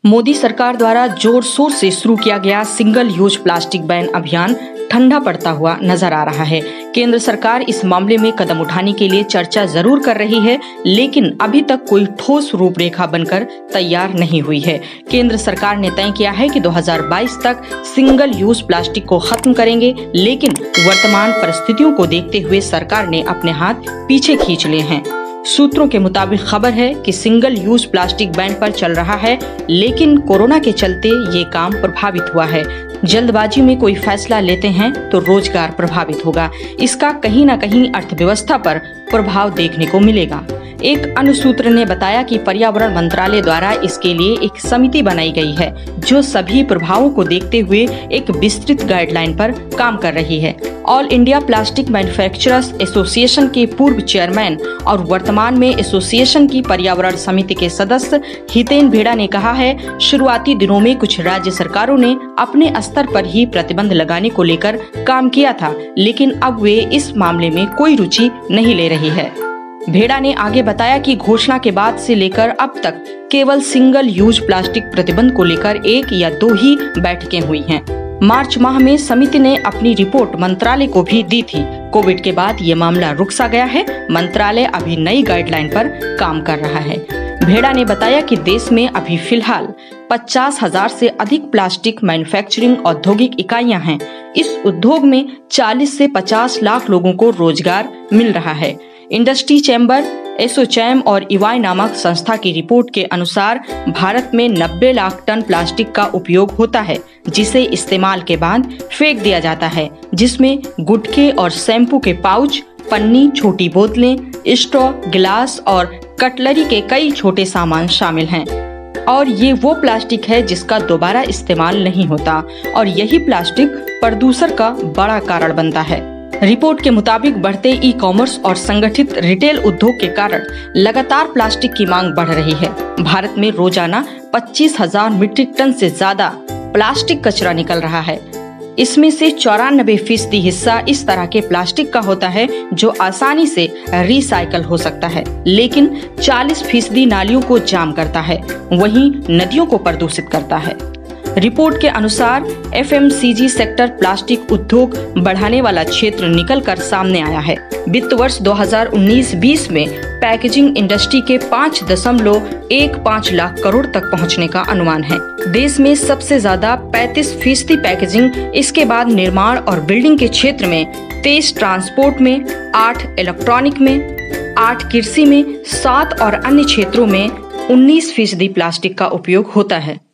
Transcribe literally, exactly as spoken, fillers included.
मोदी सरकार द्वारा जोर शोर से शुरू किया गया सिंगल यूज प्लास्टिक बैन अभियान ठंडा पड़ता हुआ नजर आ रहा है। केंद्र सरकार इस मामले में कदम उठाने के लिए चर्चा जरूर कर रही है, लेकिन अभी तक कोई ठोस रूपरेखा बनकर तैयार नहीं हुई है। केंद्र सरकार ने तय किया है कि दो हज़ार बाईस तक सिंगल यूज प्लास्टिक को खत्म करेंगे, लेकिन वर्तमान परिस्थितियों को देखते हुए सरकार ने अपने हाथ पीछे खींच लिए हैं। सूत्रों के मुताबिक खबर है कि सिंगल यूज प्लास्टिक बैन पर चल रहा है, लेकिन कोरोना के चलते ये काम प्रभावित हुआ है। जल्दबाजी में कोई फैसला लेते हैं तो रोजगार प्रभावित होगा। इसका कहीं न कहीं अर्थव्यवस्था पर प्रभाव देखने को मिलेगा। एक अन्य सूत्र ने बताया कि पर्यावरण मंत्रालय द्वारा इसके लिए एक समिति बनाई गई है, जो सभी प्रभावों को देखते हुए एक विस्तृत गाइडलाइन पर काम कर रही है। All India Plastic Manufacturers Association के पूर्व चेयरमैन और वर्तमान में एसोसिएशन की पर्यावरण समिति के सदस्य हितेन भेड़ा ने कहा है, शुरुआती दिनों में कुछ राज्य सरकारों ने अपने स्तर पर ही प्रतिबंध लगाने को लेकर काम किया था, लेकिन अब वे इस मामले में कोई रुचि नहीं ले रही है। भेड़ा ने आगे बताया कि घोषणा के बाद से लेकर अब तक केवल सिंगल यूज प्लास्टिक प्रतिबंध को लेकर एक या दो ही बैठकें हुई हैं। मार्च माह में समिति ने अपनी रिपोर्ट मंत्रालय को भी दी थी। कोविड के बाद ये मामला रुक सा गया है। मंत्रालय अभी नई गाइडलाइन पर काम कर रहा है। भेड़ा ने बताया कि देश में अभी फिलहाल पचास हजार से अधिक प्लास्टिक मैन्युफैक्चरिंग औद्योगिक इकाइयां हैं। इस उद्योग में चालीस से पचास लाख लोगों को रोजगार मिल रहा है। इंडस्ट्री चैम्बर, एसोचैम और इवाई नामक संस्था की रिपोर्ट के अनुसार भारत में नब्बे लाख टन प्लास्टिक का उपयोग होता है, जिसे इस्तेमाल के बाद फेंक दिया जाता है, जिसमें गुटखे और शैम्पू के पाउच, पन्नी, छोटी बोतलें, स्ट्रॉ, गिलास और कटलरी के कई छोटे सामान शामिल हैं। और ये वो प्लास्टिक है जिसका दोबारा इस्तेमाल नहीं होता, और यही प्लास्टिक प्रदूषण का बड़ा कारण बनता है। रिपोर्ट के मुताबिक बढ़ते ई कॉमर्स और संगठित रिटेल उद्योग के कारण लगातार प्लास्टिक की मांग बढ़ रही है। भारत में रोजाना पच्चीस हजार मीट्रिक टन से ज्यादा प्लास्टिक कचरा निकल रहा है। इसमें से चौरानबे फीसदी हिस्सा इस तरह के प्लास्टिक का होता है जो आसानी से रिसाइकल हो सकता है, लेकिन चालीस फीसदी नालियों को जाम करता है, वहीं नदियों को प्रदूषित करता है। रिपोर्ट के अनुसार F M C G sector plastic उद्योग बढ़ाने वाला क्षेत्र निकलकर सामने आया है। वित्त वर्ष दो हज़ार उन्नीस बीस में पैकेजिंग इंडस्ट्री के पाँच दशमलव एक पाँच लाख करोड़ तक पहुंचने का अनुमान है। देश में सबसे ज्यादा पैंतीस फीसदी पैकेजिंग, इसके बाद निर्माण और बिल्डिंग के क्षेत्र में, तेईस ट्रांसपोर्ट में, आठ इलेक्ट्रॉनिक में, आठ कृषि में, सात और अन्य क्षेत्रों में उन्नीस फीसदी प्लास्टिक का उपयोग होता है।